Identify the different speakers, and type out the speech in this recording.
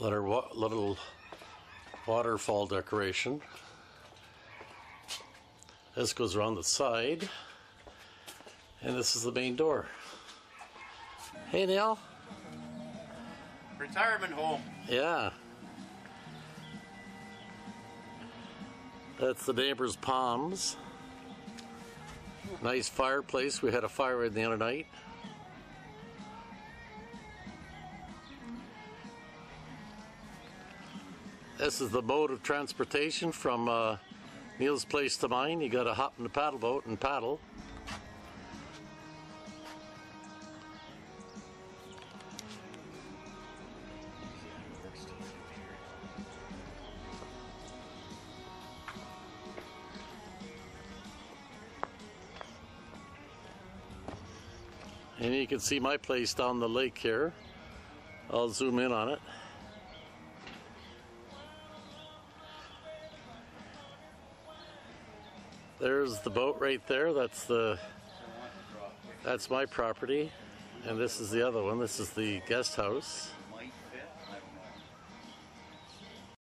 Speaker 1: Little waterfall decoration. This goes around the side, and this is the main door. Hey, Neil.
Speaker 2: Retirement home.
Speaker 1: Yeah. That's the neighbor's palms. Nice fireplace. We had a fire in the other night. This is the mode of transportation from Neil's place to mine. You gotta hop in the paddle boat and paddle. And you can see my place down the lake here. I'll zoom in on it. There's the boat right there. That's my property, and this is the other one. This is the guest house.